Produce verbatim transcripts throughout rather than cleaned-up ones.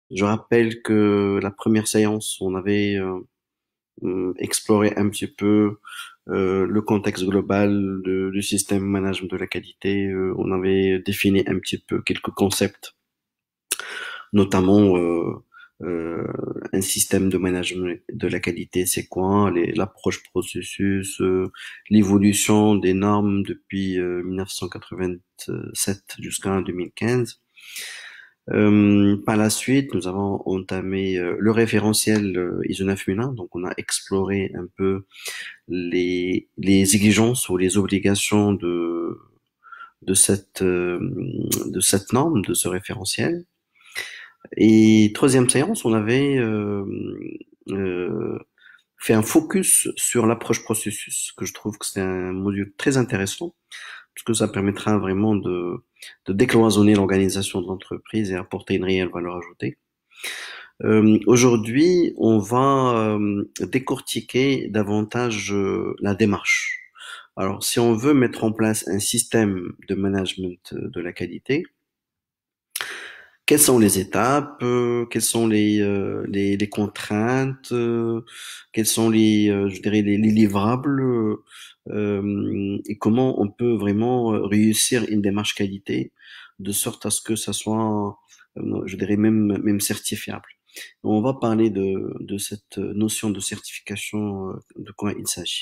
Je rappelle que la première séance, on avait euh, euh, exploré un petit peu euh, le contexte global de- du système management de la qualité. Euh, on avait défini un petit peu quelques concepts, notamment euh, euh, un système de management de la qualité, c'est quoi, les- l'approche processus, euh, l'évolution des normes depuis euh, mille neuf cent quatre-vingt-sept jusqu'à deux mille quinze. Euh, par la suite, nous avons entamé euh, le référentiel euh, I S O neuf mille un. Donc, on a exploré un peu les, les exigences ou les obligations de, de cette, euh, de cette norme, de ce référentiel. Et troisième séance, on avait euh, euh, fait un focus sur l'approche processus, que je trouve que c'est un module très intéressant, parce que ça permettra vraiment de, de décloisonner l'organisation de l'entreprise et apporter une réelle valeur ajoutée. Euh, aujourd'hui, on va euh, décortiquer davantage euh, la démarche. Alors, si on veut mettre en place un système de management de la qualité, quelles sont les étapes, euh, quelles sont les, euh, les, les contraintes, euh, quels sont les, euh, je dirais, les, les livrables, euh, euh, et comment on peut vraiment euh, réussir une démarche qualité de sorte à ce que ça soit, euh, je dirais, même, même certifiable. On va parler de, de cette notion de certification, euh, de quoi il s'agit.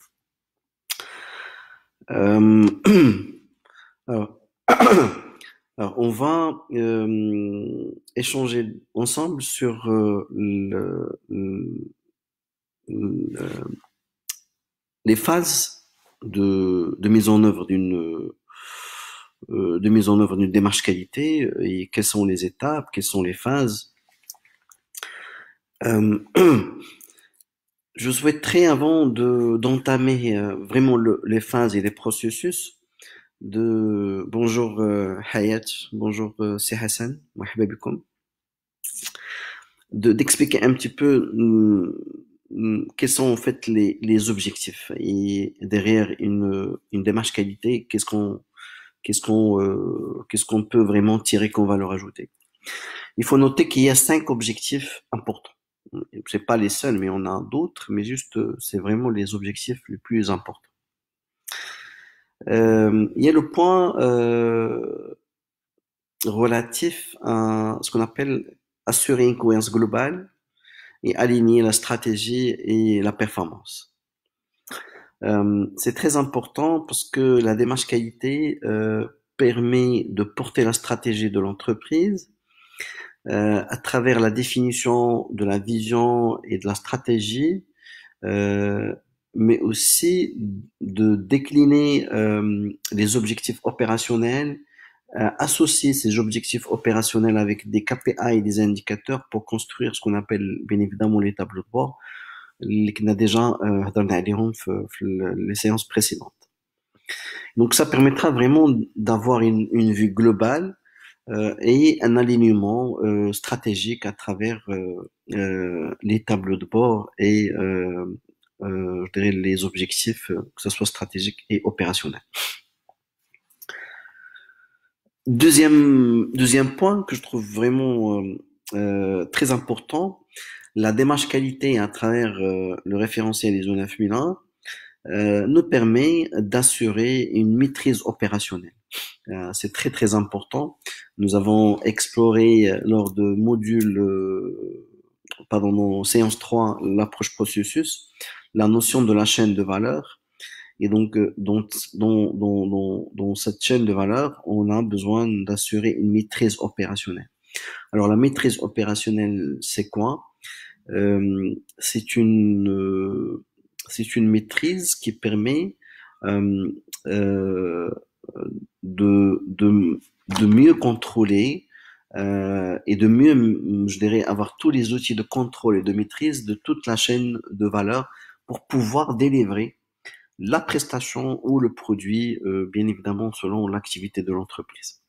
Euh, alors, alors, on va euh, échanger ensemble sur euh, le- le- le- les phases de, de mise en œuvre d'une euh, de mise en œuvre d'une démarche qualité et quelles sont les étapes, quelles sont les phases. Euh, je souhaiterais avant de d'entamer euh, vraiment le- les phases et les processus de bonjour euh, Hayat, bonjour euh, c'est Hassan, مرحبا بكم. de d'expliquer un petit peu hum, hum, quels sont en fait les, les objectifs et derrière une, une démarche qualité, qu'est-ce qu'on qu'est-ce qu'on euh, qu'est-ce qu'on peut vraiment tirer comme valeur ajoutée. Il faut noter qu'il y a cinq objectifs importants. C'est pas les seuls, mais on a d'autres, mais juste euh, c'est vraiment les objectifs les plus importants. Euh, il y a le point euh, relatif à ce qu'on appelle assurer une cohérence globale et aligner la stratégie et la performance. Euh, c'est très important parce que la démarche qualité euh, permet de porter la stratégie de l'entreprise euh, à travers la définition de la vision et de la stratégie, euh, mais aussi de décliner euh, les objectifs opérationnels, euh, associer ces objectifs opérationnels avec des K P I et des indicateurs pour construire ce qu'on appelle bien évidemment les tableaux de bord اللي كنا déjà euh, هضرنا عليهم في, في les séances précédentes. Donc ça permettra vraiment d'avoir une, une vue globale euh, et un alignement euh, stratégique à travers euh, euh, les tableaux de bord et euh, euh, je dirais les objectifs, euh, que ce soit stratégique et opérationnel. Deuxième, deuxième point que je trouve vraiment euh, euh, très important, la démarche qualité à travers euh, le référentiel I S O neuf mille un euh, nous permet d'assurer une maîtrise opérationnelle. Euh, c'est très très important. Nous avons exploré euh, lors de module, euh, pardon, dans séance trois, l'approche processus, la notion de la chaîne de valeur. Et donc, euh, dans, dans, dans, dans, dans cette chaîne de valeur, on a besoin d'assurer une maîtrise opérationnelle. Alors, la maîtrise opérationnelle, c'est quoi? Euh, c'est une, euh, c'est une maîtrise qui permet euh, euh, de, de, de mieux contrôler euh, et de mieux, je dirais, avoir tous les outils de contrôle et de maîtrise de toute la chaîne de valeur pour pouvoir délivrer la prestation ou le produit, euh, bien évidemment, selon l'activité de l'entreprise.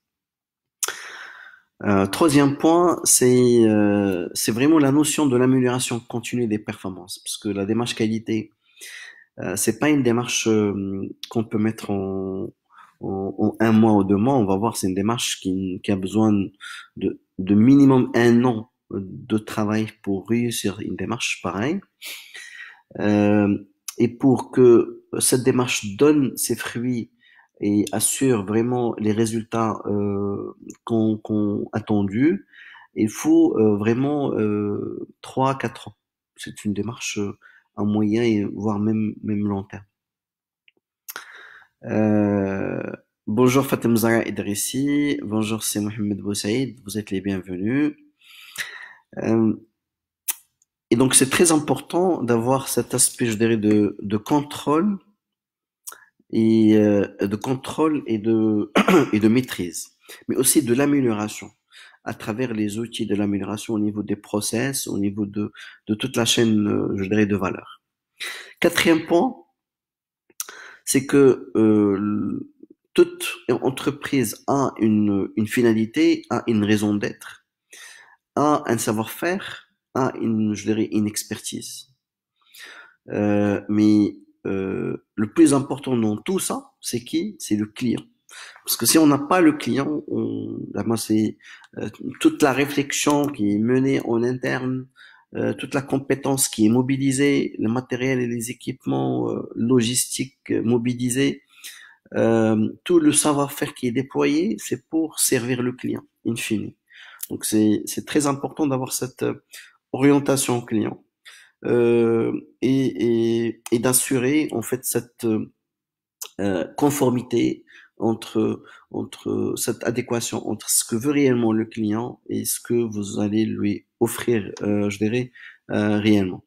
Euh, troisième point, c'est euh, c'est vraiment la notion de l'amélioration continue des performances, parce que la démarche qualité, euh, c'est pas une démarche euh, qu'on peut mettre en, en, en un mois ou deux mois. On va voir, c'est une démarche qui, qui a besoin de, de minimum un an de travail pour réussir une démarche pareille. Euh, et pour que cette démarche donne ses fruits et assure vraiment les résultats euh, qu'on qu'on attendus, il faut euh, vraiment euh, trois à quatre ans. C'est une démarche euh, à moyen et voire même même long terme. Euh, bonjour Fatem Zahra Idrissi, bonjour c'est Mohamed Boussaïd, vous êtes les bienvenus. Euh, et donc c'est très important d'avoir cet aspect, je dirais, de, de contrôle et euh, de contrôle et de et de maîtrise, mais aussi de l'amélioration à travers les outils de l'amélioration au niveau des process, au niveau de de toute la chaîne, euh, je dirais, de valeur. Quatrième point, c'est que euh, toute entreprise a une une finalité, a une raison d'être, a un savoir-faire, a une, je dirais, une expertise. Euh, mais euh, le plus important dans tout ça, c'est qui? C'est le client. Parce que si on n'a pas le client, on, là, moi c'est euh, toute la réflexion qui est menée en interne, euh, toute la compétence qui est mobilisée, le matériel et les équipements euh, logistiques euh, mobilisés, euh, tout le savoir-faire qui est déployé, c'est pour servir le client, in fine. Donc c'est c'est très important d'avoir cette euh, orientation client euh, et, et, et d'assurer en fait cette euh, conformité entre entre cette adéquation entre ce que veut réellement le client et ce que vous allez lui offrir, euh, je dirais, euh, réellement.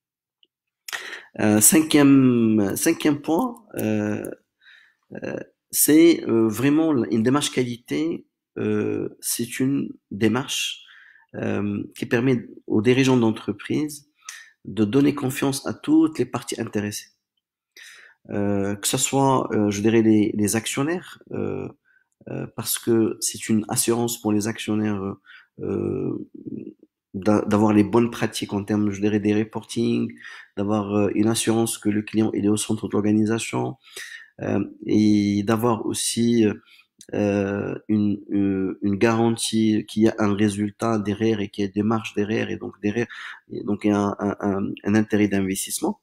Euh, cinquième cinquième point, euh, euh, c'est euh, vraiment une démarche qualité. Euh, c'est une démarche euh, qui permet aux dirigeants d'entreprise de donner confiance à toutes les parties intéressées. Euh, que ce soit, euh, je dirais, les, les actionnaires, euh, euh, parce que c'est une assurance pour les actionnaires euh, d'a- d'avoir les bonnes pratiques en termes, je dirais, des reporting, d'avoir euh, une assurance que le client il est au centre de l'organisation euh, et d'avoir aussi euh, une, une, une garantie qu'il y a un résultat derrière et qu'il y a des marges derrière et donc derrière, et donc il y a un, un, un, un intérêt d'investissement.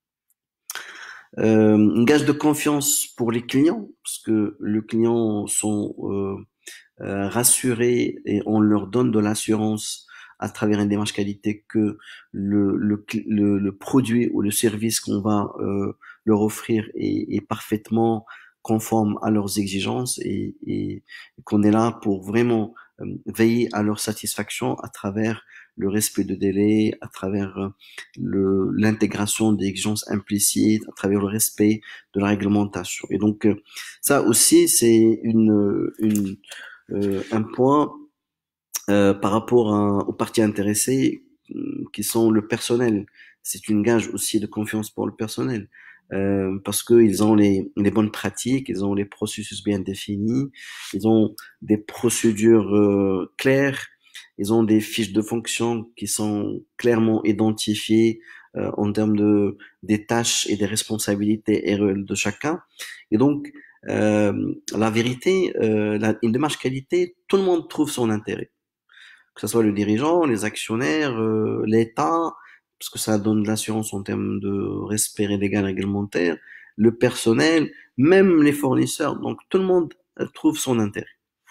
Euh, un gage de confiance pour les clients, parce que les clients sont euh, euh, rassurés et on leur donne de l'assurance à travers une démarche qualité que le, le, le, le produit ou le service qu'on va euh, leur offrir est, est parfaitement conforme à leurs exigences et, et qu'on est là pour vraiment euh, veiller à leur satisfaction à travers le respect de délai, à travers euh, le, l'intégration des exigences implicites, à travers le respect de la réglementation. Et donc euh, ça aussi c'est une, une euh, un point euh, par rapport à- aux parties intéressées euh, qui sont le personnel. C'est une gage aussi de confiance pour le personnel. Euh, parce qu'ils ont les, les bonnes pratiques, ils ont les processus bien définis, ils ont des procédures euh, claires, ils ont des fiches de fonction qui sont clairement identifiées euh, en termes de des tâches et des responsabilités R E L de chacun. Et donc, euh, la vérité, euh, la, une démarche qualité, tout le monde trouve son intérêt que ce soit le dirigeant, les actionnaires, euh, l'État, parce que ça donne de l'assurance en termes de respect légal réglementaire, le personnel, même les fournisseurs. Donc tout le monde euh, trouve son intérêt.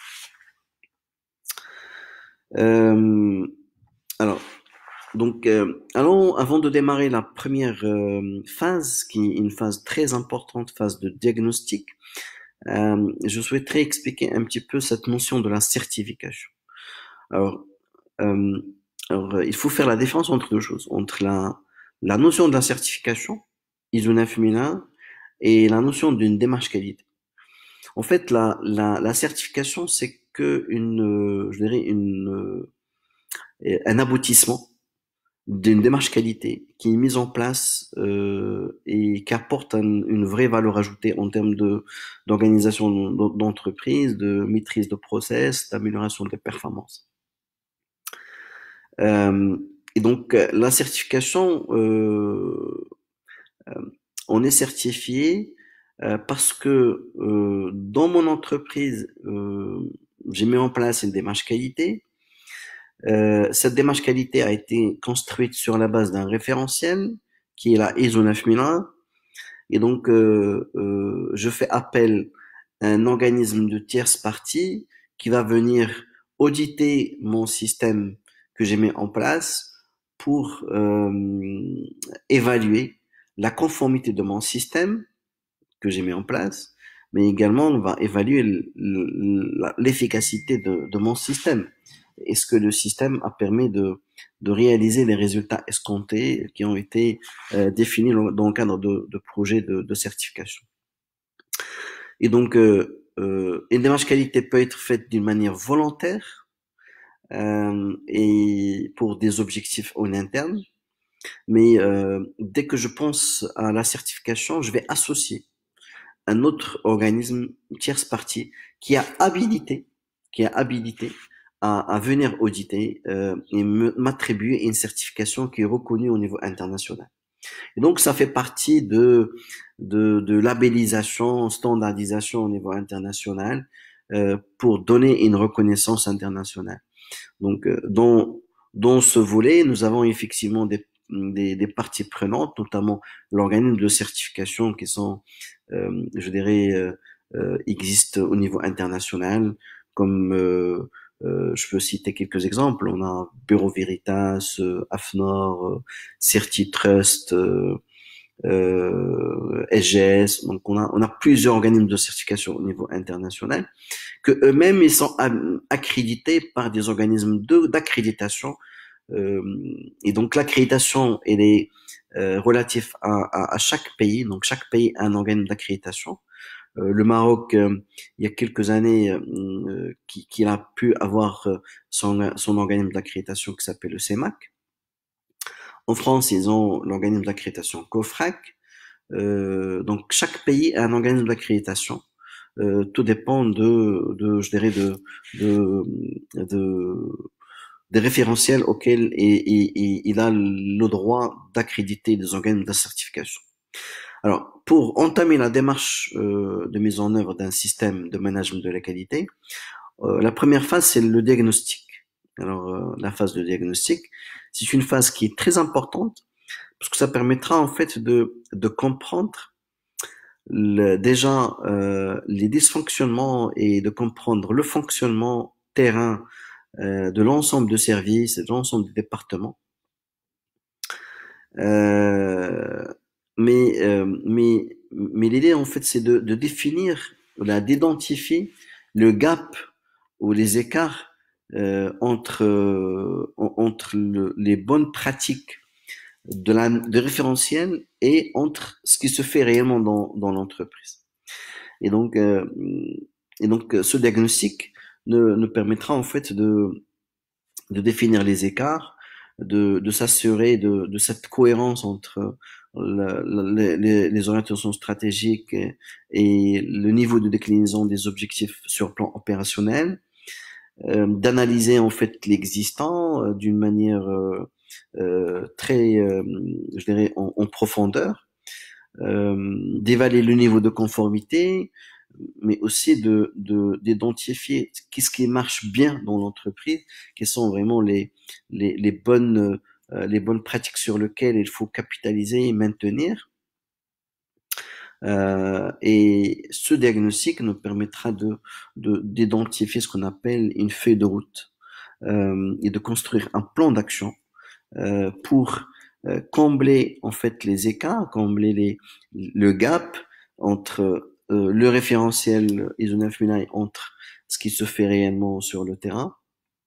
Euh, alors, donc, euh, allons, avant de démarrer la première euh, phase, qui est une phase très importante, phase de diagnostic, euh, je souhaiterais expliquer un petit peu cette notion de la certification. Alors, Euh, alors, euh, il faut faire la différence entre deux choses, entre la, la notion de la certification, I S O neuf mille un, et la notion d'une démarche qualité. En fait, la, la, la certification, c'est que une, euh, je dirais une, euh, un aboutissement d'une démarche qualité qui est mise en place euh, et qui apporte un- une vraie valeur ajoutée en termes de d'organisation d'entreprise, de maîtrise de process, d'amélioration des performances. Euh, et donc, euh, la certification, euh, euh, on est certifié euh, parce que euh, dans mon entreprise, euh, j'ai mis en place une démarche qualité Euh, cette démarche qualité a été construite sur la base d'un référentiel qui est la I S O neuf mille un. Et donc, euh, euh, je fais appel à un organisme de tierce partie qui va venir auditer mon système que j'ai mis en place pour euh, évaluer la conformité de mon système que j'ai mis en place, mais également on va évaluer l'efficacité de, de mon système. Est-ce que le système a permis de, de réaliser les résultats escomptés qui ont été euh, définis dans le cadre de, de projets de, de certification. Et donc, euh, euh, une démarche qualité peut être faite d'une manière volontaire euh, et pour des objectifs en interne, mais euh, dès que je pense à la certification, je vais associer un autre organisme tierce partie qui a habilité, qui a habilité à, à venir auditer euh, et m'attribuer une certification qui est reconnue au niveau international. Et donc ça fait partie de de, de labellisation, standardisation au niveau international euh, pour donner une reconnaissance internationale. Donc euh, dans dans ce volet, nous avons effectivement des des, des parties prenantes, notamment l'organisme de certification qui sont, euh, je dirais, euh, euh, existent au niveau international, comme euh, euh, je peux citer quelques exemples. On a Bureau Veritas, euh, AFNOR, euh, CertiTrust, euh, euh, S G S. Donc on a on a plusieurs organismes de certification au niveau international que eux-mêmes ils sont accrédités par des organismes de d'accréditation. Euh, et donc l'accréditation elle est euh, relative à, à, à chaque pays. Donc chaque pays a un organisme d'accréditation. Euh, le Maroc, euh, il y a quelques années, euh, qui, qui a pu avoir euh, son, son organisme d'accréditation qui s'appelle le C E M A C. En France, ils ont l'organisme d'accréditation COFRAC. Euh, donc chaque pays a un organisme d'accréditation. Euh, tout dépend de, de, je dirais, de, de, de des référentiels auxquels il, il, il a le droit d'accréditer des organismes de certification. Alors, pour entamer la démarche euh, de mise en œuvre d'un système de management de la qualité, euh, la première phase, c'est le diagnostic. Alors, euh, la phase de diagnostic, c'est une phase qui est très importante parce que ça permettra en fait de, de comprendre le, déjà euh, les dysfonctionnements et de comprendre le fonctionnement terrain euh, de l'ensemble de services et de l'ensemble des départements. Euh, mais euh, mais mais l'idée en fait c'est de, de définir, là, d'identifier le gap ou les écarts euh, entre euh, entre le, les bonnes pratiques de la de référentiel et entre ce qui se fait réellement dans dans l'entreprise. Et donc euh, et donc ce diagnostic ne, ne permettra en fait de de définir les écarts, de, de s'assurer de, de cette cohérence entre la, la, les, les orientations stratégiques et, et le niveau de déclinaison des objectifs sur le plan opérationnel, euh, d'analyser en fait l'existant euh, d'une manière euh, euh, très, euh, je dirais, en, en profondeur, euh, d'évaluer le niveau de conformité, mais aussi de de d'identifier qu'est-ce qui marche bien dans l'entreprise, quelles sont vraiment les les les bonnes euh, les bonnes pratiques sur lesquelles il faut capitaliser et maintenir. Euh, et ce diagnostic nous permettra de de d'identifier ce qu'on appelle une feuille de route euh, et de construire un plan d'action euh, pour euh, combler en fait les écarts, combler les le gap entre euh, le référentiel I S O neuf mille un entre ce qui se fait réellement sur le terrain,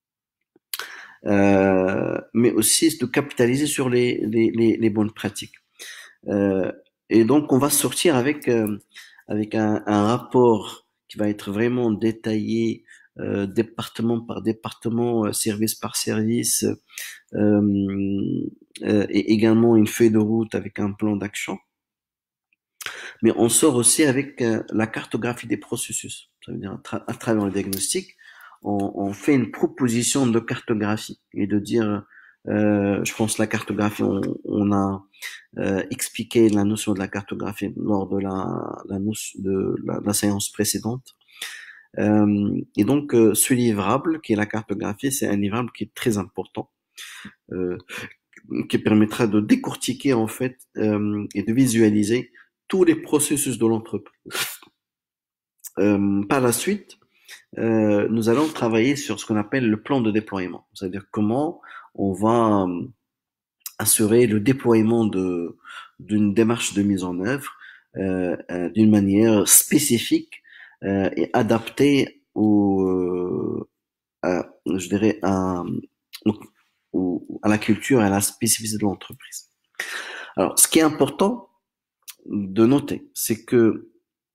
euh, mais aussi de capitaliser sur les les, les, les bonnes pratiques. Euh, et donc on va sortir avec euh, avec un, un rapport qui va être vraiment détaillé euh, département par département, euh, service par service, euh, euh, et également une feuille de route avec un plan d'action. Mais on sort aussi avec euh, la cartographie des processus. Ça veut dire à, tra à travers le diagnostic, on, on, fait une proposition de cartographie et de dire, euh, je pense la cartographie, on, on a euh, expliqué la notion de la cartographie lors de la, la, notion de la, la séance précédente. Euh, et donc, euh, ce livrable, qui est la cartographie, c'est un livrable qui est très important, euh, qui permettra de décortiquer en fait euh, et de visualiser tous les processus de l'entreprise. Euh, par la suite, euh, nous allons travailler sur ce qu'on appelle le plan de déploiement, c'est-à-dire comment on va euh, assurer le déploiement de d'une démarche de mise en œuvre euh, euh, d'une manière spécifique euh, et adaptée au, euh, à, je dirais, à, au- à la culture et à la spécificité de l'entreprise. Alors, ce qui est important de noter, c'est que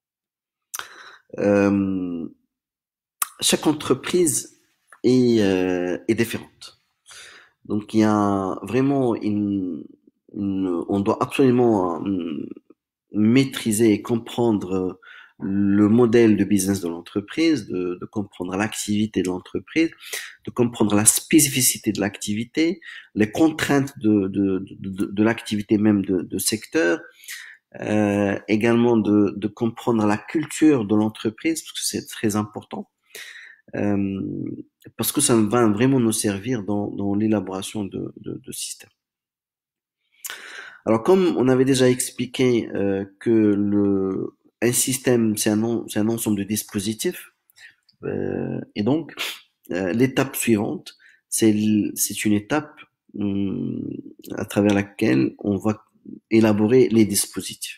euh, chaque entreprise est, euh, est différente. Donc, il y a vraiment une, une- on doit absolument euh, maîtriser et comprendre le modèle de business de l'entreprise, de, de comprendre l'activité de l'entreprise, de comprendre la spécificité de l'activité, les contraintes de, de, de, de l'activité même de, de secteur, euh, également de, de comprendre la culture de l'entreprise, parce que c'est très important, euh, parce que ça va vraiment nous servir dans, dans l'élaboration de, de, de systèmes. Alors, comme on avait déjà expliqué euh, que le, un système, c'est un, en- c'est un ensemble de dispositifs, euh, et donc euh, l'étape suivante, c'est l- c'est une étape hum, à travers laquelle on va élaborer les dispositifs.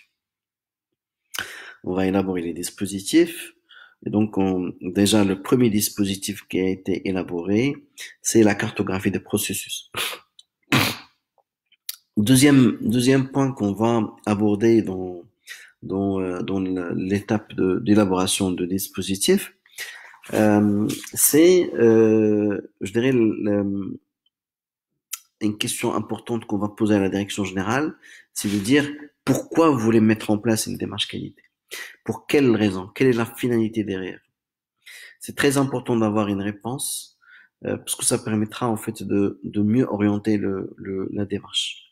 On va élaborer les dispositifs. Et donc, on, déjà, le premier dispositif qui a été élaboré, c'est la cartographie des processus. Deuxième, deuxième point qu'on va aborder dans, dans, euh, dans l'étape de- d'élaboration de, dispositifs, euh, c'est, euh, je dirais, le- une question importante qu'on va poser à la direction générale, c'est de dire pourquoi vous voulez mettre en place une démarche qualité? Pour quelle raison? Quelle est la finalité derrière? C'est très important d'avoir une réponse euh, parce que ça permettra en fait de, de mieux orienter le, le, la démarche.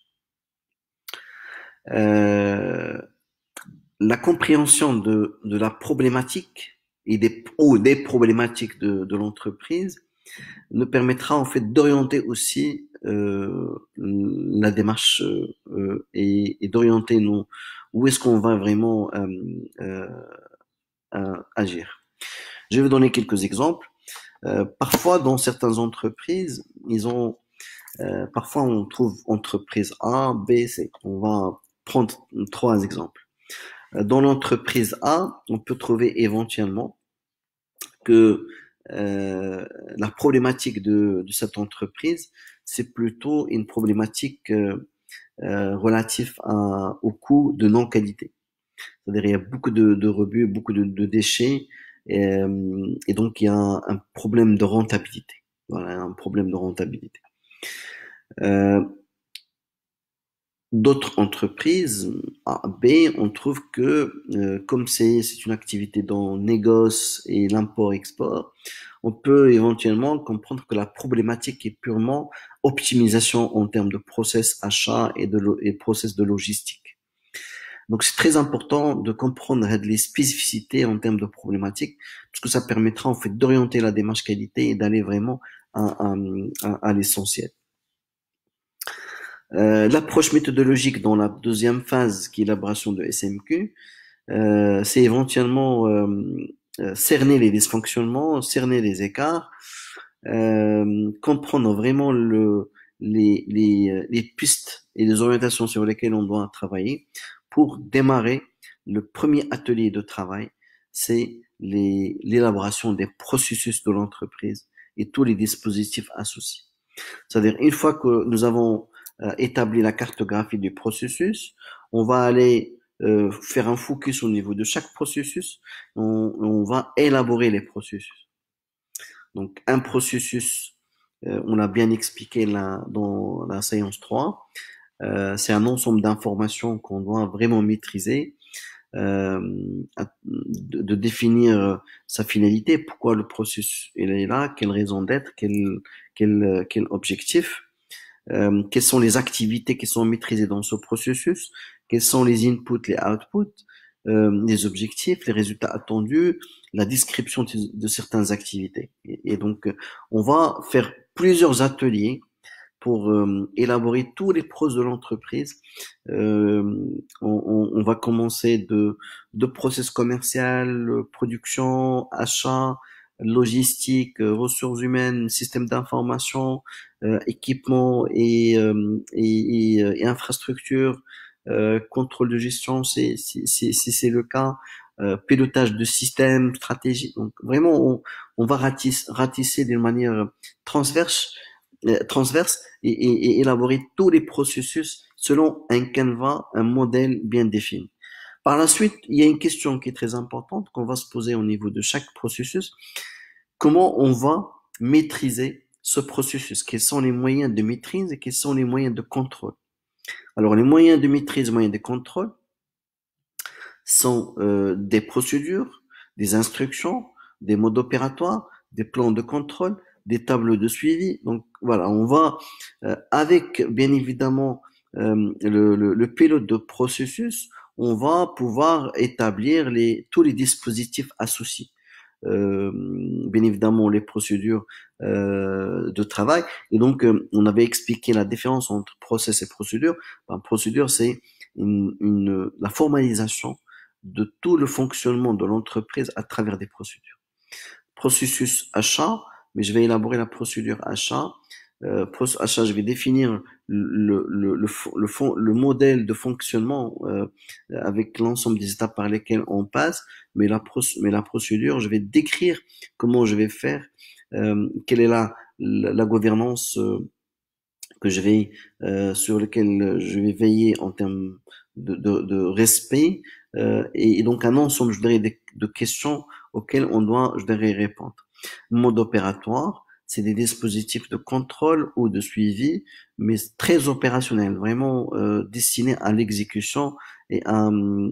Euh, la compréhension de, de la problématique et des, ou des problématiques de, de l'entreprise nous permettra en fait d'orienter aussi euh, la démarche euh, et, et d'orienter nous où est-ce qu'on va vraiment euh, euh, euh, agir. Je vais vous donner quelques exemples. Euh, parfois, dans certaines entreprises, ils ont euh, parfois on trouve entreprise A, B, C. On va prendre trois exemples. Dans l'entreprise A, on peut trouver éventuellement que euh, la problématique de, de cette entreprise, c'est plutôt une problématique euh, euh, relative à, au coût de non-qualité. C'est-à-dire il y a beaucoup de, de rebuts, beaucoup de, de déchets, et, euh, et donc il y a un, un problème de rentabilité. Voilà, un problème de rentabilité. Euh, D'autres entreprises, A, B, on trouve que euh, comme c'est c'est une activité dans le négoce et l'import-export, on peut éventuellement comprendre que la problématique est purement optimisation en termes de process achat et de lo- et process de logistique. Donc c'est très important de comprendre les spécificités en termes de problématiques, parce que ça permettra en fait d'orienter la démarche qualité et d'aller vraiment à, à, à, à l'essentiel. Euh, l'approche méthodologique dans la deuxième phase, qui est l'élaboration de S M Q, euh, c'est éventuellement euh, euh, cerner les dysfonctionnements, cerner les écarts, euh, comprendre vraiment le, les, les, les pistes et les orientations sur lesquelles on doit travailler pour démarrer le premier atelier de travail, c'est les- l'élaboration des processus de l'entreprise et tous les dispositifs associés. C'est-à-dire, une fois que nous avons euh, établi la cartographie du processus, on va aller euh, faire un focus au niveau de chaque processus, on, on va élaborer les processus. Donc, un processus, euh, on l'a bien expliqué là, dans la séance trois, euh, c'est un ensemble d'informations qu'on doit vraiment maîtriser, euh, de, de définir sa finalité, pourquoi le processus il est là, quelle raison d'être, quel, quel, quel objectif, euh, quelles sont les activités qui sont maîtrisées dans ce processus, quels sont les inputs, les outputs, euh, les objectifs, les résultats attendus, la description de, de certaines activités. Et, et donc, euh, on va faire plusieurs ateliers pour euh, élaborer tous les pros de l'entreprise. Euh, on, on, on va commencer de, de process commercial, production, achat, logistique, euh, ressources humaines, système d'information, euh, équipement et, euh, et, et, et infrastructure, euh, contrôle de gestion, c'est si c'est si c'est le cas, euh, pilotage de système, stratégie. Donc vraiment, on, on va ratisser, ratisser d'une manière transverse euh, transverse et, et, et élaborer tous les processus selon un canevas, un modèle bien défini. Par la suite, il y a une question qui est très importante qu'on va se poser au niveau de chaque processus. Comment on va maîtriser ce processus? Quels sont les moyens de maîtrise et quels sont les moyens de contrôle? Alors, les moyens de maîtrise, moyens de contrôle sont euh, des procédures, des instructions, des modes opératoires, des plans de contrôle, des tableaux de suivi. Donc voilà, on va euh, avec bien évidemment euh, le, le, le pilote de processus, on va pouvoir établir les, tous les dispositifs associés. Euh, bien évidemment les procédures euh, de travail. Et donc, euh, on avait expliqué la différence entre process et procédure. Ben, procédure, c'est une, une, la formalisation de tout le fonctionnement de l'entreprise à travers des procédures. Processus achat, mais je vais élaborer la procédure achat. Euh, achat, je vais définir le, le, le, le, fond, le modèle de fonctionnement euh, avec l'ensemble des étapes par lesquelles on passe, mais la, mais la procédure, je vais décrire comment je vais faire, euh, quelle est la, la, la gouvernance euh, que je vais euh, sur lequel je vais veiller en termes de, de, de respect euh, et, et donc un ensemble, je dirais, de, de questions auxquelles on doit, je dirais, répondre. Mode opératoire, c'est des dispositifs de contrôle ou de suivi, mais très opérationnels, vraiment euh, destinés à l'exécution et à,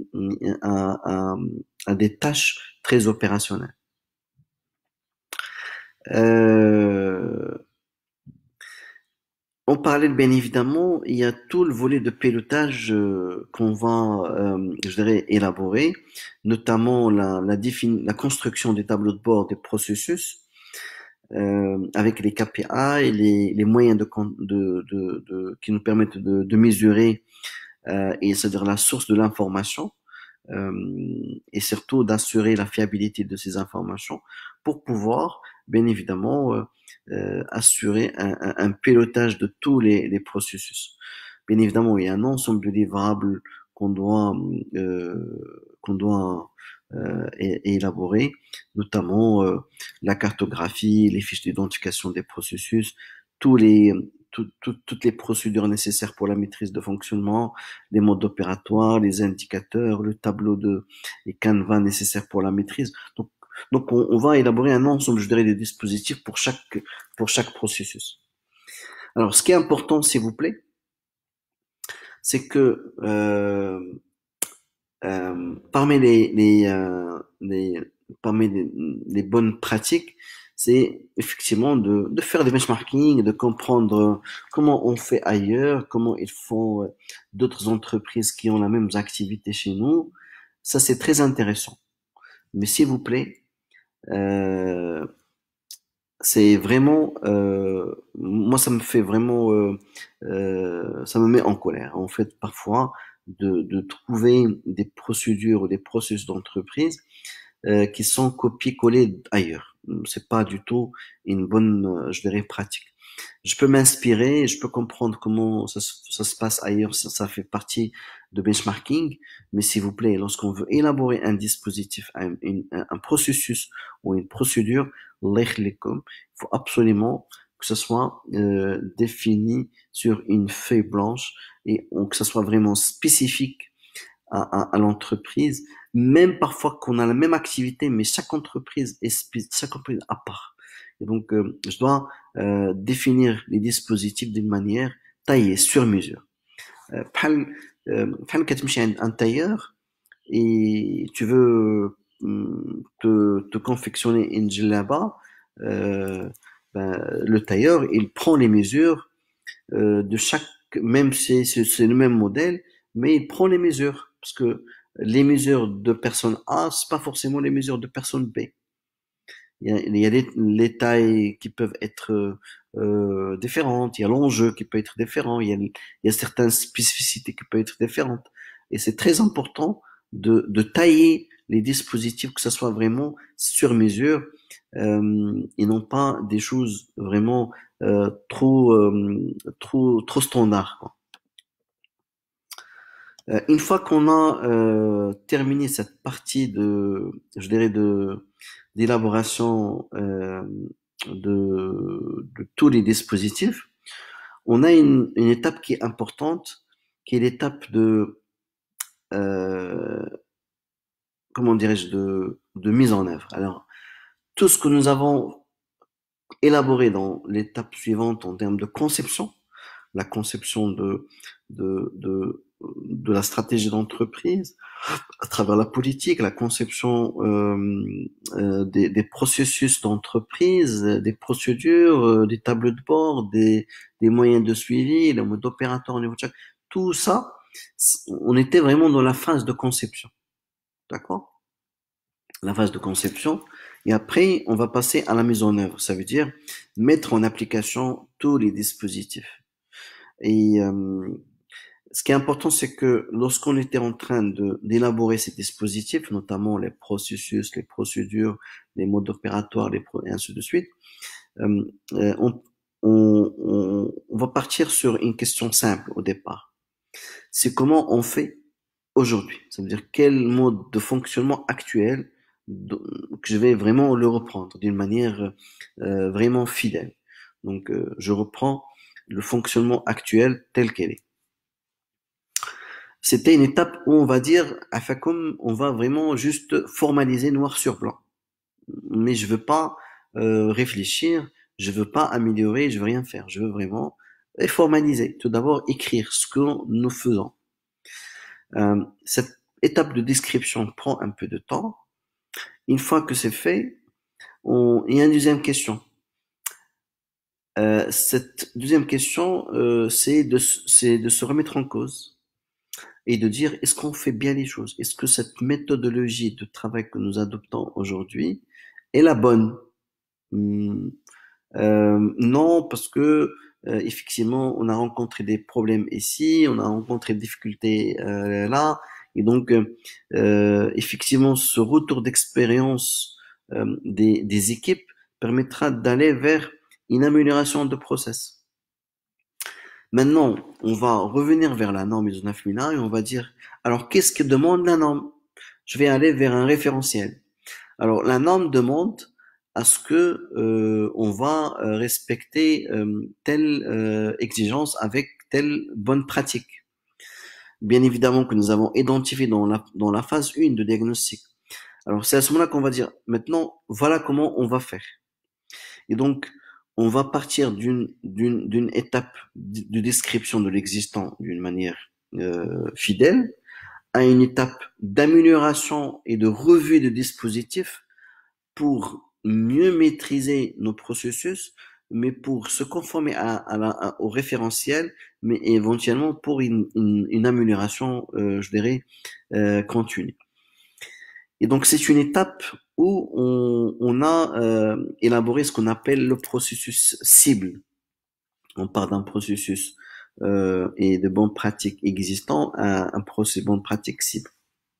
à, à, à des tâches très opérationnelles. Euh, En parallèle, bien évidemment, il y a tout le volet de pilotage euh, qu'on va, euh, je dirais, élaborer, notamment la, la, défini- la construction des tableaux de bord des processus, euh, avec les K P I et les, les moyens de, con- de, de, de- qui nous permettent de, de mesurer, euh, et c'est-à-dire la source de l'information, euh, et surtout d'assurer la fiabilité de ces informations pour pouvoir, bien évidemment, euh, euh, assurer un, un, un pilotage de tous les, les processus. Bien évidemment, il y a un ensemble de livrables qu'on doit euh, qu'on doit euh, é- élaborer, notamment euh, la cartographie, les fiches d'identification des processus, tous les tout- tout- toutes les procédures nécessaires pour la maîtrise de fonctionnement, les modes opératoires, les indicateurs, le tableau de les canevas nécessaires pour la maîtrise. Donc, donc on, on va élaborer un ensemble, je dirais, de dispositifs pour chaque pour chaque processus. Alors, ce qui est important, s'il vous plaît, c'est que euh, euh, parmi les, les, euh, les parmi les, les bonnes pratiques, c'est effectivement de, de faire des benchmarking, de comprendre comment on fait ailleurs, comment ils font euh, d'autres entreprises qui ont la même activité chez nous. Ça, c'est très intéressant. Mais s'il vous plaît, euh, c'est vraiment, euh, moi, ça me fait vraiment, euh, euh, ça me met en colère. En fait, parfois, de, de trouver des procédures ou des processus d'entreprise euh, qui sont copiés-collés ailleurs. C'est pas du tout une bonne, euh, je dirais, pratique. Je peux m'inspirer, je peux comprendre comment ça, se- ça se passe ailleurs, ça, ça fait partie de benchmarking, mais s'il vous plaît, lorsqu'on veut élaborer un dispositif, un, une- un, un processus ou une procédure, Allah yakhlikum, il faut absolument que ce soit euh, défini sur une feuille blanche et on- que ce soit vraiment spécifique à, à, à l'entreprise, même parfois qu'on a la même activité, mais chaque entreprise est spé- chaque entreprise à part. Et donc, euh, je dois euh, définir les dispositifs d'une manière taillée, sur mesure. Euh, بحال euh, بحال كتمشي عند un tailleur et tu veux hum, te, te confectionner une djellaba, euh, ben, le tailleur, il prend les mesures euh, de chaque, même si c'est c'est le même modèle, mais il prend les mesures parce que les mesures de personne A, c'est pas forcément les mesures de personne B. Il y a, il y a les, les tailles qui peuvent être euh, différentes, il y a l'enjeu qui peut être différent, il y a, il y a certaines spécificités qui peuvent être différentes. Et c'est très important de, de tailler les dispositifs, que ce soit vraiment sur mesure, euh, et non pas des choses vraiment euh, trop, euh, trop, trop standards, quoi. Euh, une fois qu'on a euh, terminé cette partie de, je dirais, de d'élaboration euh, de, de tous les dispositifs, on a une, une étape qui est importante, qui est l'étape de, euh, comment dirais-je, de, de mise en œuvre. Alors, tout ce que nous avons élaboré dans l'étape suivante en termes de conception, la conception de, de, de, de la stratégie d'entreprise, à travers la politique, la conception euh, euh, des, des processus d'entreprise, des procédures, euh, des tableaux de bord, des, des moyens de suivi, le mode opérateur au niveau de chaque, tout ça, on était vraiment dans la phase de conception, d'accord? La phase de conception, et après on va passer à la mise en œuvre. Ça veut dire mettre en application tous les dispositifs. Et euh, ce qui est important, c'est que lorsqu'on était en train de d'élaborer ces dispositifs, notamment les processus, les procédures, les modes opératoires, les pro et ainsi de suite, euh, euh, on, on, on, on va partir sur une question simple au départ. C'est comment on fait aujourd'hui. Ça veut dire quel mode de fonctionnement actuel que je vais vraiment le reprendre d'une manière euh, vraiment fidèle. Donc, euh, je reprends le fonctionnement actuel tel qu'elle est. C'était une étape où on va dire, à Facom, on va vraiment juste formaliser noir sur blanc. Mais je veux pas euh, réfléchir, je veux pas améliorer, je veux rien faire. Je veux vraiment formaliser. Tout d'abord, écrire ce que nous faisons. Euh, cette étape de description prend un peu de temps. Une fois que c'est fait, on... il y a une deuxième question. Euh, cette deuxième question, euh, c'est de, c'est de se remettre en cause et de dire est-ce qu'on fait bien les choses? Est-ce que cette méthodologie de travail que nous adoptons aujourd'hui est la bonne? Hum, euh, non, parce que euh, effectivement, on a rencontré des problèmes ici, on a rencontré des difficultés euh, là, et donc euh, effectivement, ce retour d'expérience euh, des, des équipes permettra d'aller vers une amélioration de process. Maintenant, on va revenir vers la norme ISO neuf mille un et on va dire, alors qu'est-ce que demande la norme? Je vais aller vers un référentiel. Alors la norme demande à ce que euh, on va euh, respecter euh, telle euh, exigence avec telle bonne pratique. Bien évidemment que nous avons identifié dans la, dans la phase un de diagnostic. Alors c'est à ce moment-là qu'on va dire, maintenant, voilà comment on va faire. Et donc, on va partir d'une d'une d'une étape de description de l'existant d'une manière euh, fidèle à une étape d'amélioration et de revue de dispositifs pour mieux maîtriser nos processus, mais pour se conformer à, à la, à, au référentiel, mais éventuellement pour une, une, une amélioration, euh, je dirais, euh, continue. Et donc c'est une étape où on, on a euh, élaboré ce qu'on appelle le processus cible. On part d'un processus euh, et de bonnes pratiques existants à un processus de bonnes pratiques cible.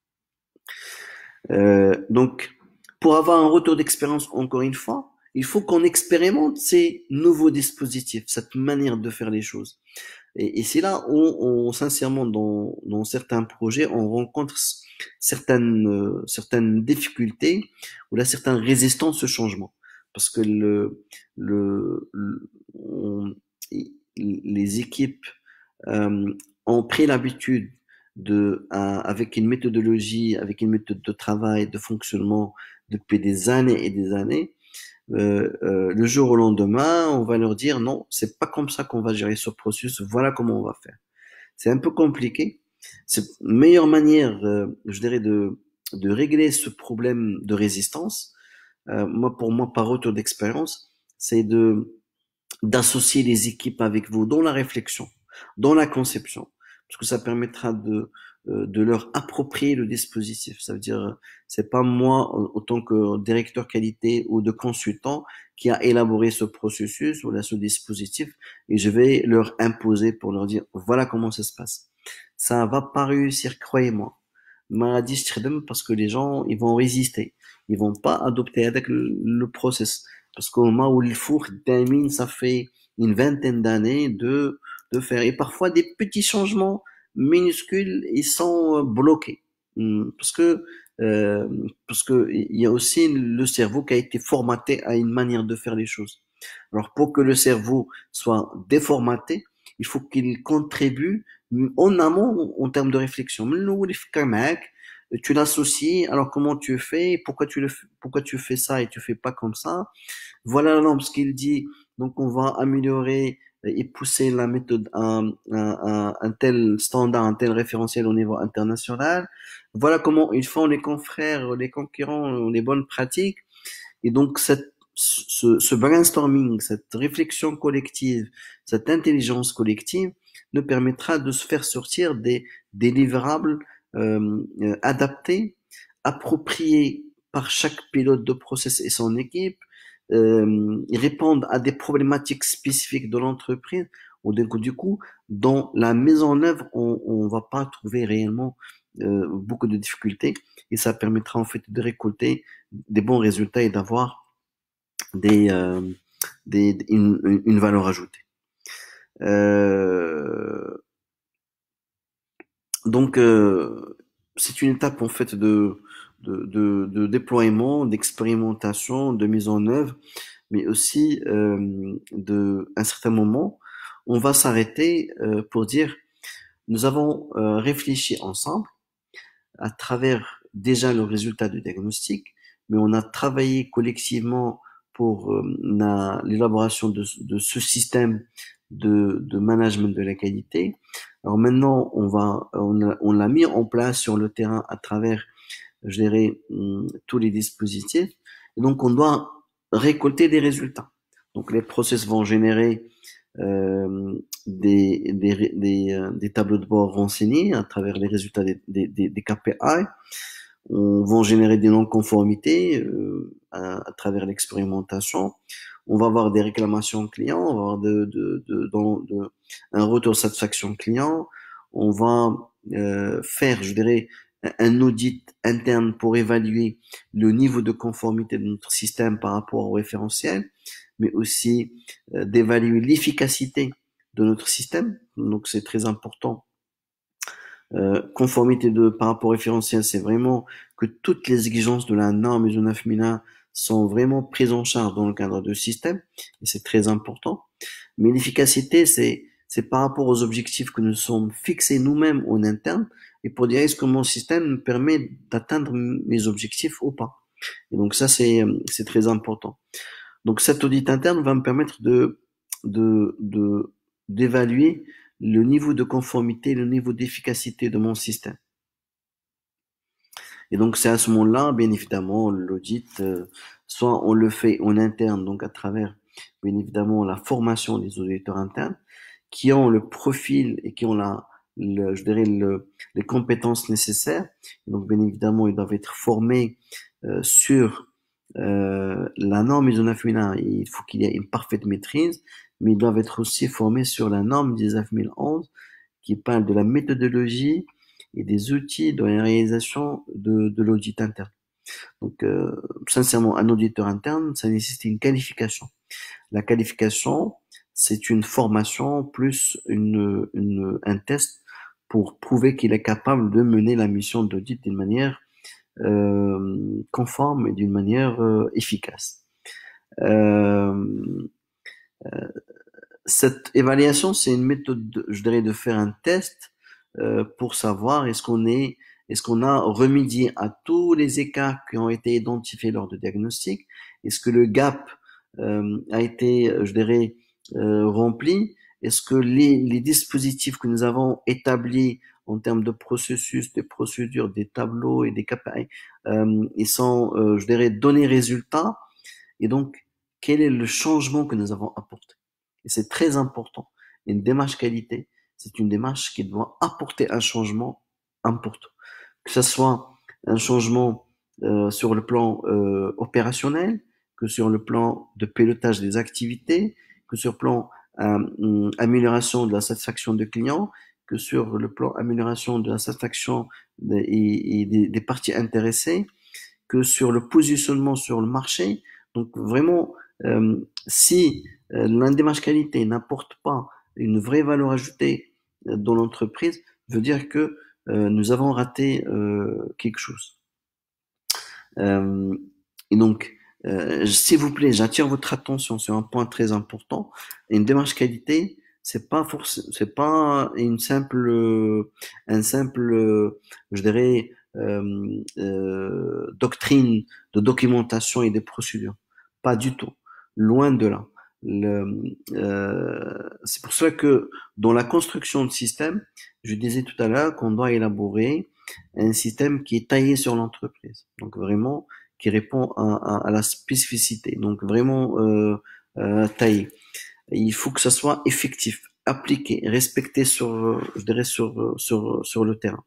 Euh, donc, pour avoir un retour d'expérience, encore une fois, il faut qu'on expérimente ces nouveaux dispositifs, cette manière de faire les choses. Et, et c'est là où, on, sincèrement, dans, dans certains projets, on rencontre certaines, euh, certaines difficultés ou là certaines résistances au changement, parce que le, le, le on, les équipes euh, ont pris l'habitude de, euh, avec une méthodologie, avec une méthode de travail, de fonctionnement depuis des années et des années. Euh, euh, le jour au lendemain, on va leur dire non, c'est pas comme ça qu'on va gérer ce processus. Voilà comment on va faire. C'est un peu compliqué. C'est une meilleure manière, euh, je dirais, de de régler ce problème de résistance. Euh, moi, pour moi, par retour d'expérience, c'est de d'associer les équipes avec vous dans la réflexion, dans la conception, parce que ça permettra de euh, de leur approprier le dispositif. Ça veut dire, euh, c'est pas moi, en, en tant que directeur qualité ou de consultant, qui a élaboré ce processus ou là, ce dispositif, et je vais leur imposer pour leur dire, voilà comment ça se passe. Ça va pas réussir, croyez-moi. Maladie stridem parce que les gens, ils vont résister. Ils vont pas adopter avec le, le process. Parce qu'au moment où le four termine, ça fait une vingtaine d'années de, de faire. Et parfois, des petits changements minuscules, ils sont euh, bloqués. Hum, Parce que, euh, parce que il y a aussi le cerveau qui a été formaté à une manière de faire les choses. Alors, pour que le cerveau soit déformaté, il faut qu'il contribue en amont en termes de réflexion. من الأول يفكر معاك, tu l'associes, alors comment tu fais, pourquoi tu le, f- pourquoi tu fais ça et tu fais pas comme ça. Voilà la norme, ce qu'il dit. Donc, on va améliorer et pousser la méthode à un, un, un tel standard, un tel référentiel au niveau international. Voilà comment ils font les confrères, les concurrents, les bonnes pratiques. Et donc, cette, ce, ce brainstorming, cette réflexion collective, cette intelligence collective nous permettra de se faire sortir des, des livrables euh, euh, adaptés, appropriés par chaque pilote de process et son équipe, euh, ils répondent à des problématiques spécifiques de l'entreprise. Ou du coup, du coup, dans la mise en œuvre, on, on va pas trouver réellement euh, beaucoup de difficultés et ça permettra en fait de récolter des bons résultats et d'avoir des, euh, des une, une valeur ajoutée. Euh, donc euh, c'est une étape en fait de de, de, de déploiement, d'expérimentation, de mise en œuvre, mais aussi euh, de à un certain moment, on va s'arrêter euh, pour dire nous avons euh, réfléchi ensemble à travers déjà le résultat du diagnostic, mais on a travaillé collectivement pour euh, la- l'élaboration de, de ce système de, de management de la qualité. Alors maintenant, on va, on a- on l'a mis en place sur le terrain à travers, je dirais, hum, tous les dispositifs. Et donc, on doit récolter des résultats. Donc, les process vont générer euh, des, des, des, euh, des tableaux de bord renseignés à travers les résultats des, des, des, des K P I. On va générer des non-conformités euh, à, à travers l'expérimentation. On va avoir des réclamations clients, on va avoir de, de, de, de, de- un retour de satisfaction client. On va euh, faire, je dirais, un audit interne pour évaluer le niveau de conformité de notre système par rapport au référentiel, mais aussi euh, d'évaluer l'efficacité de notre système. Donc c'est très important. Euh, conformité de par rapport au référentiel, c'est vraiment que toutes les exigences de la norme I S O neuf mille un sont vraiment prises en charge dans le cadre du système, et c'est très important. Mais l'efficacité, c'est c'est par rapport aux objectifs que nous sommes fixés nous-mêmes en interne, et pour dire est-ce que mon système me permet d'atteindre mes objectifs ou pas. Et donc ça, c'est c'est très important. Donc cet audit interne va me permettre de de de d'évaluer le niveau de conformité, le niveau d'efficacité de mon système. Et donc c'est à ce moment-là, bien évidemment, l'audit, euh, soit on le fait en interne, donc à travers, bien évidemment, la formation des auditeurs internes, qui ont le profil et qui ont la, le, je dirais, le, les compétences nécessaires. Et donc bien évidemment, ils doivent être formés euh, sur euh, la norme I S O neuf mille un. Il faut qu'il y ait une parfaite maîtrise, mais ils doivent être aussi formés sur la norme dix-neuf mille onze, qui parle de la méthodologie et des outils de la réalisation de, de l'audit interne. Donc, euh, sincèrement, un auditeur interne, ça nécessite une qualification. La qualification, c'est une formation plus une, une, un test pour prouver qu'il est capable de mener la mission d'audit d'une manière euh, conforme et d'une manière euh, efficace. Euh, Cette évaluation, c'est une méthode, je dirais, de faire un test euh, pour savoir est-ce qu'on est, est-ce qu'on a remédié à tous les écarts qui ont été identifiés lors du diagnostic, est-ce que le gap euh, a été, je dirais, euh, rempli, est-ce que les, les dispositifs que nous avons établis en termes de processus, des procédures, des tableaux et des K P I, euh, ils sont, euh, je dirais, donnés résultats, et donc quel est le changement que nous avons apporté. Et c'est très important. Une démarche qualité, c'est une démarche qui doit apporter un changement importants. Que ce soit un changement euh, sur le plan euh, opérationnel, que sur le plan de pilotage des activités, que sur le plan euh, amélioration de la satisfaction des clients, que sur le plan amélioration de la satisfaction des, et, et des, des parties intéressées, que sur le positionnement sur le marché. Donc vraiment, euh, si euh, la démarche qualité n'apporte pas une vraie valeur ajoutée euh, dans l'entreprise, veut dire que euh, nous avons raté euh, quelque chose. Euh, et donc, euh, s'il vous plaît, j'attire votre attention sur un point très important. Une démarche qualité, c'est pas forcément, c'est pas une simple, euh, un simple, euh, je dirais, euh, euh, doctrine de documentation et des procédures. Pas du tout. Loin de là. Le, euh, c'est pour cela que dans la construction de système, je disais tout à l'heure qu'on doit élaborer un système qui est taillé sur l'entreprise. Donc vraiment, qui répond à, à, à la spécificité. Donc vraiment euh, euh, taillé. Il faut que ça soit effectif, appliqué, respecté sur, je dirais sur sur sur le terrain.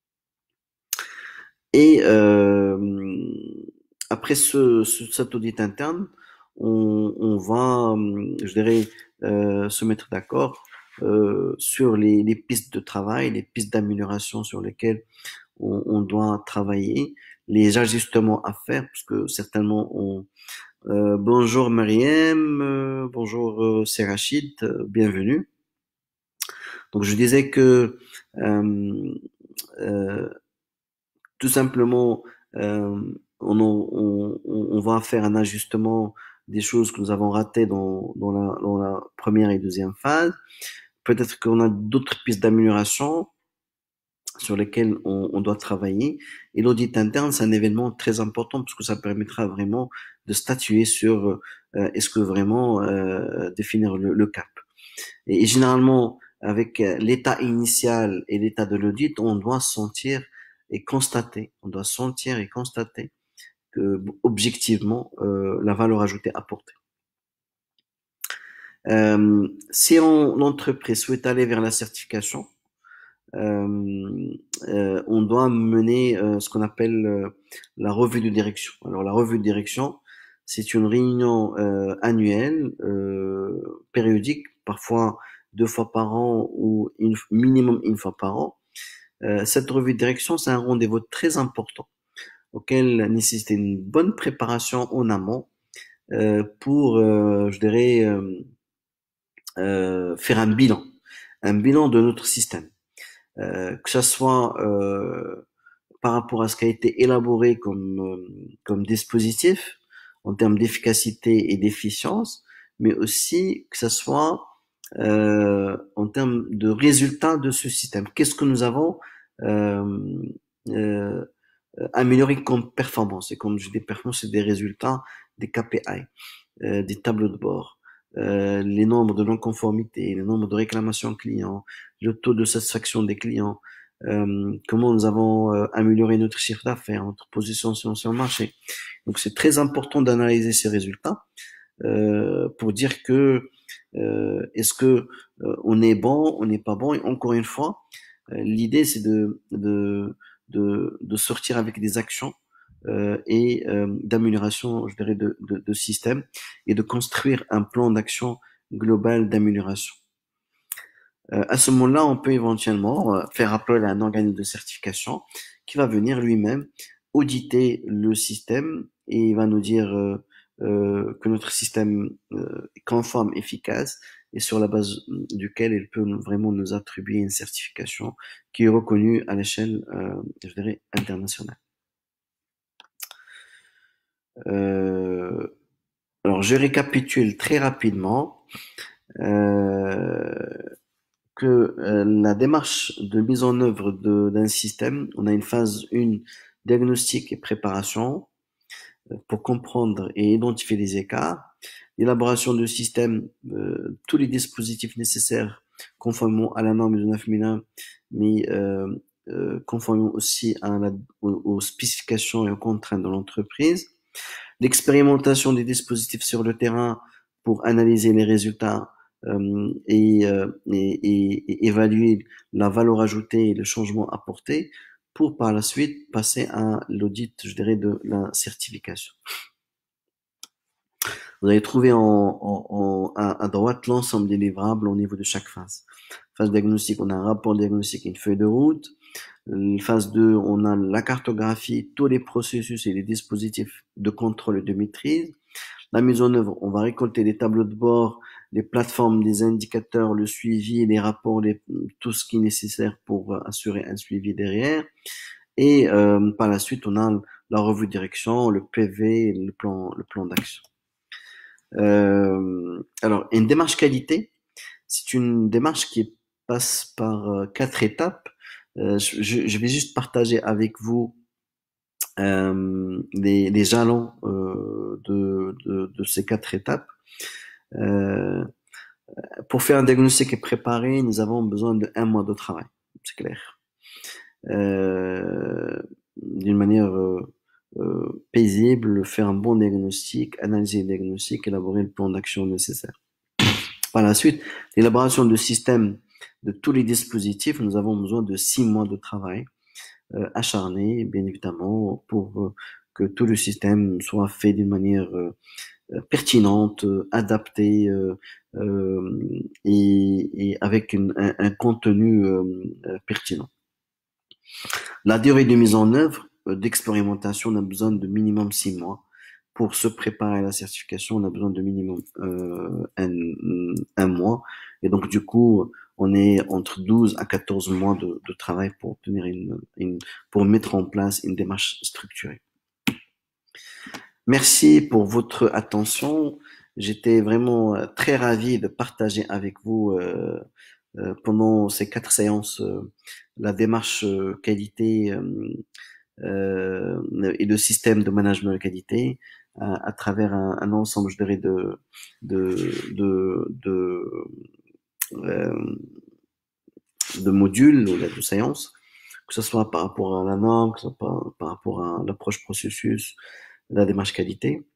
Et euh, après ce, ce, cet audit interne, on, on va, je dirais, euh, se mettre d'accord euh, sur les, les pistes de travail, les pistes d'amélioration sur lesquelles on, on doit travailler, les ajustements à faire, parce que certainement on... Euh, bonjour Mariem, euh, bonjour euh, c'est Rachid, euh, bienvenue. Donc je disais que euh, euh, tout simplement euh, on, on, on va faire un ajustement des choses que nous avons ratées dans, dans, la, dans la première et deuxième phase. Peut-être qu'on a d'autres pistes d'amélioration sur lesquels on, on doit travailler. Et l'audit interne, c'est un événement très important parce que ça permettra vraiment de statuer sur euh, est-ce que vraiment euh, définir le, le cap. Et, et généralement, avec l'état initial et l'état de l'audit, on doit sentir et constater, on doit sentir et constater que objectivement euh, la valeur ajoutée apportée. Euh, si on, l'entreprise souhaite aller vers la certification, euh, euh, on doit mener euh, ce qu'on appelle euh, la revue de direction. Alors la revue de direction, c'est une réunion euh, annuelle, euh, périodique, parfois deux fois par an ou une, minimum une fois par an. Euh, cette revue de direction, c'est un rendez-vous très important auquel nécessite une bonne préparation en amont euh, pour, euh, je dirais, euh, euh, faire un bilan, un bilan de notre système. Euh, que ça soit euh, par rapport à ce qui a été élaboré comme, euh, comme dispositif en termes d'efficacité et d'efficience, mais aussi que ça soit euh, en termes de résultats de ce système. Qu'est-ce que nous avons euh, euh, amélioré comme performance? Et comme je dis performance, c'est des résultats, des K P I, euh, des tableaux de bord. Euh, les nombres de non-conformité, les nombres de réclamations clients, le taux de satisfaction des clients, euh, comment nous avons euh, amélioré notre chiffre d'affaires, notre position sur, sur le marché. Donc c'est très important d'analyser ces résultats euh, pour dire que euh, est-ce que euh, on est bon, on n'est pas bon. Et encore une fois, euh, l'idée c'est de, de de de sortir avec des actions euh, et euh, d'amélioration, je dirais, de, de, de système et de construire un plan d'action global d'amélioration. Euh, à ce moment-là, on peut éventuellement euh, faire appel à un organisme de certification qui va venir lui-même auditer le système et il va nous dire euh, euh, que notre système euh, est conforme, efficace et sur la base duquel il peut nous- vraiment nous attribuer une certification qui est reconnue à l'échelle, euh, je dirais, internationale. Euh, alors, je récapitule très rapidement euh, que euh, la démarche de mise en œuvre de- d'un système, on a une phase un, diagnostic et préparation euh, pour comprendre et identifier les écarts, l'élaboration du système, euh, tous les dispositifs nécessaires conformément à la norme de neuf mille un, mais euh, euh, conformément aussi à la, aux, aux spécifications et aux contraintes de l'entreprise, l'expérimentation des dispositifs sur le terrain pour analyser les résultats euh, et, euh, et, et, et évaluer la valeur ajoutée et le changement apporté pour par la suite passer à l'audit, je dirais, de la certification. Vous allez trouver en, en, en, à, à droite l'ensemble des livrables au niveau de chaque phase. Phase diagnostic, on a un rapport diagnostique et une feuille de route. Phase deux, on a la cartographie, tous les processus et les dispositifs de contrôle et de maîtrise. La mise en œuvre, on va récolter des tableaux de bord, les plateformes, des indicateurs, le suivi, les rapports, les, tout ce qui est nécessaire pour assurer un suivi derrière. Et euh, par la suite, on a la revue de direction, le P V, le plan, le plan d'action. Euh, alors, une démarche qualité, c'est une démarche qui passe par euh, quatre étapes. Euh, je, je, vais juste partager avec vous euh, les, les jalons euh, de, de, de ces quatre étapes. Euh, pour faire un diagnostic et préparer, nous avons besoin de un mois de travail, c'est clair. Euh, d'une manière euh, euh, paisible, faire un bon diagnostic, analyser le diagnostic, élaborer le plan d'action nécessaire. Par la suite, l'élaboration de systèmes de tous les dispositifs, nous avons besoin de six mois de travail euh, acharné, bien évidemment, pour euh, que tout le système soit fait d'une manière euh, pertinente, euh, adaptée euh, euh, et, et avec une, un, un contenu euh, euh, pertinent. La durée de mise en œuvre euh, d'expérimentation, on a besoin de minimum six mois. Pour se préparer à la certification, on a besoin de minimum euh, un, un mois. Et donc, du coup, on est entre douze à quatorze mois de, de travail pour obtenir une, une, pour mettre en place une démarche structurée. Merci pour votre attention. J'étais vraiment très ravi de partager avec vous euh, euh, pendant ces quatre séances euh, la démarche euh, qualité euh, euh, et le système de management de qualité à, à travers un, un ensemble, je dirais, de de de de, euh, de modules ou de séances, que ce soit par rapport à la norme, que ce soit par, par rapport à l'approche processus, la démarche qualité.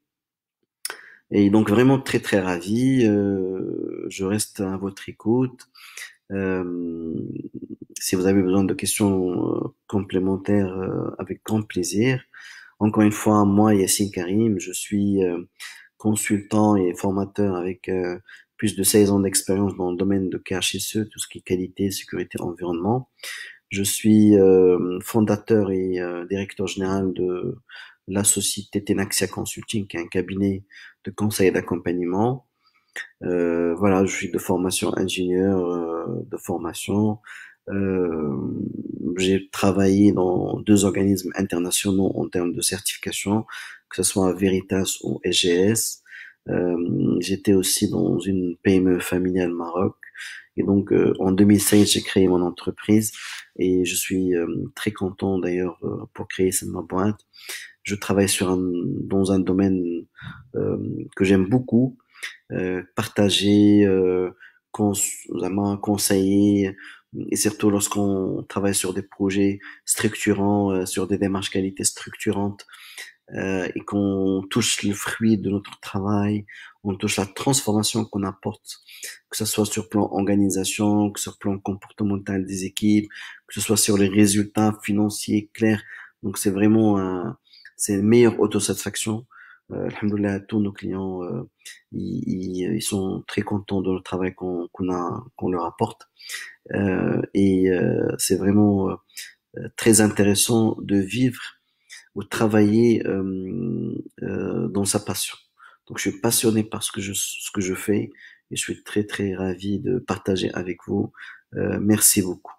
Et donc vraiment très très ravi. Euh, je reste à votre écoute. Euh, si vous avez besoin de questions euh, complémentaires, euh, avec grand plaisir. Encore une fois, moi, Yassine Karim, je suis euh, consultant et formateur avec euh, plus de seize ans d'expérience dans le domaine de K H S E, tout ce qui est qualité, sécurité, environnement. Je suis euh, fondateur et euh, directeur général de la société Tenaxia Consulting, qui est un cabinet de conseil et d'accompagnement. Euh, voilà, je suis de formation ingénieur euh, de formation. Euh, j'ai travaillé dans deux organismes internationaux en termes de certification, que ce soit Veritas ou S G S. Euh, j'étais aussi dans une P M E familiale Maroc. Et donc, euh, en deux mille seize, j'ai créé mon entreprise et je suis euh, très content d'ailleurs euh, pour créer cette ma boîte. Je travaille sur un, dans un domaine euh, que j'aime beaucoup, euh, partager, euh, cons vraiment conseiller, et surtout lorsqu'on travaille sur des projets structurants, euh, sur des démarches qualité structurantes, euh, et qu'on touche le fruit de notre travail, on touche la transformation qu'on apporte, que ce soit sur le plan organisation, que sur le plan comportemental des équipes, que ce soit sur les résultats financiers clairs. Donc c'est vraiment un, c'est une meilleure autosatisfaction. Euh, alhamdoulilah, tous nos clients, euh, ils, ils, ils sont très contents de le travail qu'on qu'on a, qu'on leur apporte. Euh, et euh, c'est vraiment euh, très intéressant de vivre ou travailler euh, euh, dans sa passion. Donc, je suis passionné par ce que je ce que je fais et je suis très très ravi de partager avec vous. Euh, merci beaucoup.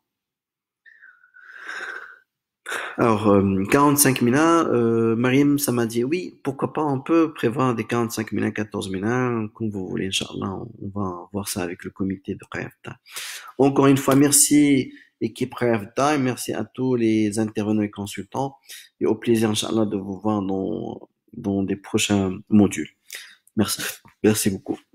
Alors, euh, quarante-cinq mille, euh, Mariam, ça m'a dit oui, pourquoi pas, on peut prévoir des quarante-cinq mille, quatorze mille, comme vous voulez, Inch'Allah, on, on va voir ça avec le comité de Qayafta. Encore une fois, merci équipe Qayafta et merci à tous les intervenants et consultants et au plaisir, Inch'Allah, de vous voir dans, dans des prochains modules. Merci, merci beaucoup.